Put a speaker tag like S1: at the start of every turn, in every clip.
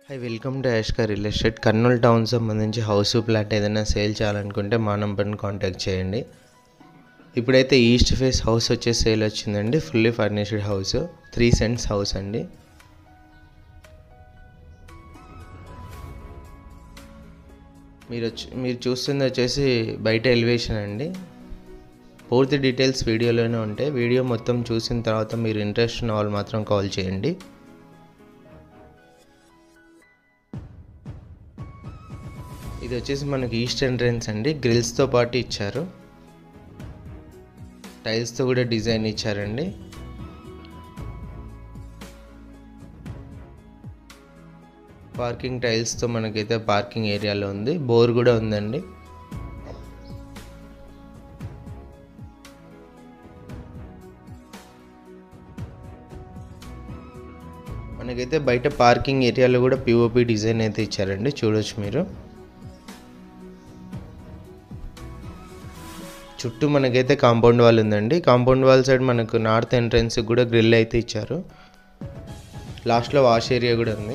S1: High welcome to Yashka real estate. Kurnool town సంబంధించి house plot ఏదైనా sale చేయాలనుకుంటే మా నంబర్ని కాంటాక్ట్ చేయండి. ఇప్పుడైతే ఈస్ట్ ఫేస్ హౌస్ వచ్చే సేల్ వచ్చిందండి. Fully furnished house, 3 cents house అండి. మీరు చూస్తుంది వచ్చేసి బయట ఎలివేషన్ అండి. పూర్తి డీటెయిల్స్ వీడియోలోనే ఉంటాయి. వీడియో మొత్తం చూసిన తర్వాత మీరు ఇంట్రెస్ట్ ఉన్న వాళ్ళు మాత్రం కాల్ చేయండి. ఇది వచ్చేసి మనకి ఈస్ట్ ఎంట్రన్స్ అండి. గ్రిల్స్తో పాటు ఇచ్చారు, టైల్స్తో కూడా డిజైన్ ఇచ్చారండి. పార్కింగ్ టైల్స్తో మనకైతే పార్కింగ్ ఏరియాలో ఉంది. బోర్ కూడా ఉందండి. మనకైతే బయట పార్కింగ్ ఏరియాలో కూడా పిఓపి డిజైన్ అయితే ఇచ్చారండి, చూడొచ్చు మీరు. చుట్టూ మనకైతే కాంపౌండ్ వాల్ ఉందండి. కాంపౌండ్ వాల్ సైడ్ మనకు నార్త్ ఎంట్రన్స్ కూడా గ్రిల్ అయితే ఇచ్చారు. లాస్ట్లో వాష్ ఏరియా కూడా ఉంది.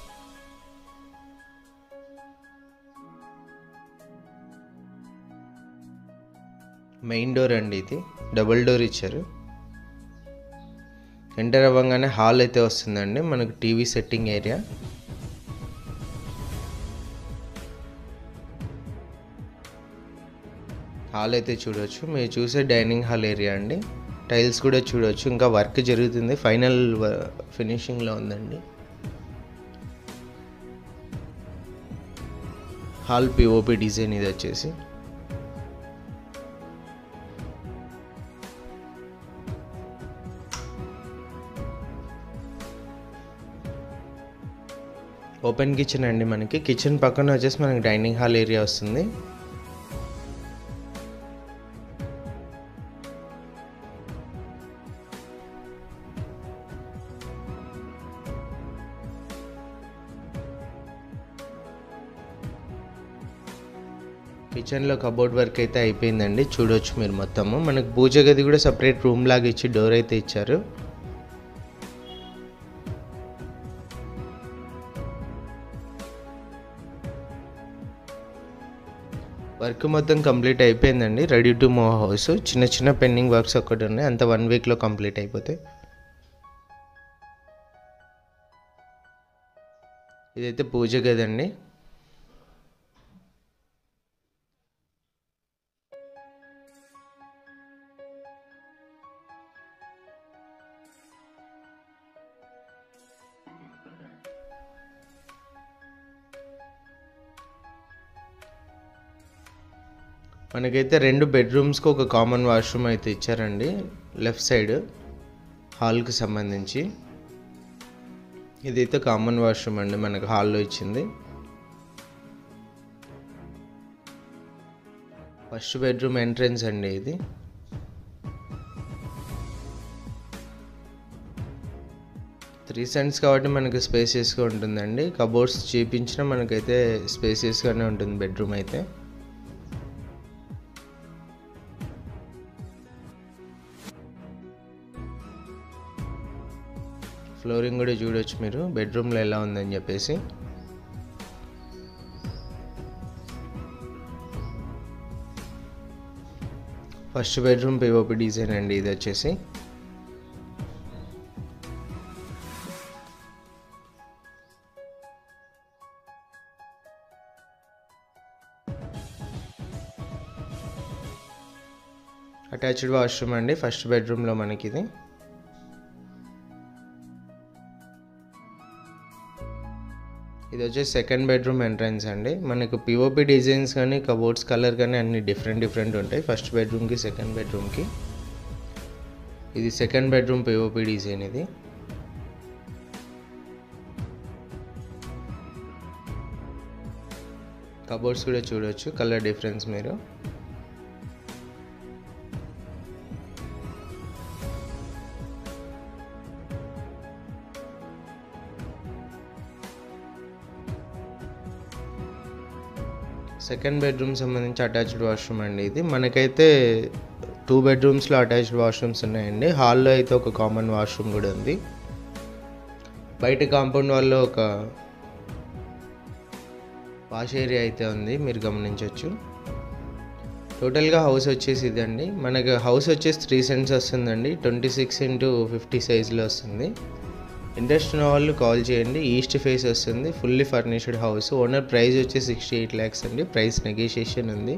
S1: మెయిన్ డోర్ అండి, ఇది డబుల్ డోర్ ఇచ్చారు. ఎంటర్ అవ్వగానే హాల్ అయితే వస్తుందండి. మనకు టీవీ సెట్టింగ్ ఏరియా, హాల్ అయితే చూడవచ్చు. మీరు చూసే డైనింగ్ హాల్ ఏరియా అండి. టైల్స్ కూడా చూడవచ్చు, ఇంకా వర్క్ జరుగుతుంది, ఫైనల్ ఫినిషింగ్లో ఉందండి. హాల్ పిఓపి డిజైన్ ఇది వచ్చేసి. ఓపెన్ కిచెన్ అండి. మనకి కిచెన్ పక్కన వచ్చేసి మనకి డైనింగ్ హాల్ ఏరియా వస్తుంది. కిచెన్లో కబోర్డ్ వర్క్ అయితే అయిపోయిందండి, చూడొచ్చు మీరు మొత్తము. మనకు పూజ గది కూడా సపరేట్ రూమ్ లాగా ఇచ్చి డోర్ అయితే ఇచ్చారు. వర్క్ మొత్తం కంప్లీట్ అయిపోయిందండి. Ready to move house. చిన్న చిన్న పెండింగ్ వర్క్స్ ఒక్కటి ఉన్నాయి, అంత 1 వీక్లో కంప్లీట్ అయిపోతాయి. ఇదైతే పూజ గది అండి. మనకైతే 2 బెడ్రూమ్స్కి ఒక కామన్ వాష్రూమ్ అయితే ఇచ్చారండి, లెఫ్ట్ సైడ్ హాల్కి సంబంధించి. ఇదైతే కామన్ వాష్రూమ్ అండి, మనకు హాల్లో ఇచ్చింది. ఫస్ట్ బెడ్రూమ్ ఎంట్రన్స్ అండి ఇది. త్రీ సెంట్స్ కాబట్టి మనకి స్పేసియస్గా ఉంటుందండి. కబోర్డ్స్ చేపించిన మనకైతే స్పేసియస్గానే ఉంటుంది బెడ్రూమ్ అయితే. ఫ్లోరింగ్ కూడా చూడొచ్చు మీరు బెడ్రూమ్లో ఎలా ఉందని చెప్పేసి. ఫస్ట్ బెడ్రూమ్ పిఓపి డిజైన్ అండి ఇది వచ్చేసి. అటాచ్డ్ వాష్రూమ్ అండి ఫస్ట్ బెడ్రూమ్లో మనకి ఇది. ఇది వచ్చేసి సెకండ్ బెడ్రూమ్ ఎంట్రన్స్ అండి. మనకు పిఓపి డిజైన్స్ కానీ కబోర్డ్స్ కలర్ కానీ అన్ని డిఫరెంట్ ఉంటాయి ఫస్ట్ బెడ్రూమ్కి సెకండ్ బెడ్రూమ్కి. ఇది సెకండ్ బెడ్రూమ్ పిఓపి డిజైన్ ఇది. కబోర్డ్స్ కూడా చూడవచ్చు, కలర్ డిఫరెన్స్ మీరు. సెకండ్ బెడ్రూమ్ సంబంధించి అటాచ్డ్ వాష్రూమ్ అండి ఇది. మనకైతే 2 బెడ్రూమ్స్లో అటాచ్డ్ వాష్రూమ్స్ ఉన్నాయండి. హాల్లో అయితే ఒక కామన్ వాష్రూమ్ కూడా ఉంది. బయట కాంపౌండ్ వాల్లో ఒక పాష్ ఏరియా అయితే ఉంది, మీరు గమనించవచ్చు. టోటల్గా హౌస్ వచ్చేసి ఇదండి. మనకు హౌస్ వచ్చేసి 3 సెంట్స్ వస్తుందండి. 26x50 సైజులో వస్తుంది. ఇంట్రెస్ట్ ఉన్న వాళ్ళు కాల్ చేయండి. ఈస్ట్ ఫేస్ వస్తుంది, fully furnished house. Owner price వచ్చేసి 68 lakhs అండి. ప్రైస్ నెగోషియేషన్ ఉంది.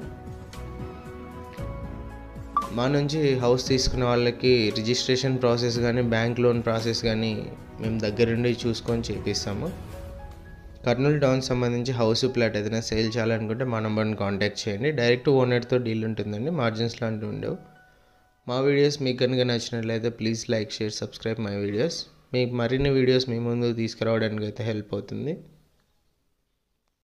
S1: మా నుంచి హౌస్ తీసుకున్న వాళ్ళకి రిజిస్ట్రేషన్ ప్రాసెస్ కానీ బ్యాంక్ లోన్ ప్రాసెస్ కానీ మేము దగ్గరుండి చూసుకొని చేపిస్తాము. కర్నూలు టౌన్ సంబంధించి హౌస్ ప్లాట్ ఏదైనా సేల్ చేయాలనుకుంటే మా నెంబర్ని కాంటాక్ట్ చేయండి. డైరెక్ట్ ఓనర్తో డీల్ ఉంటుందండి, మార్జిన్స్ లాంటివి ఉండవు. మా వీడియోస్ మీకు కనుక నచ్చినట్లయితే please like, share, subscribe my videos. మీకు మరిన్ని వీడియోస్ మీ ముందు తీసుకురావడానికి అయితే హెల్ప్ అవుతుంది.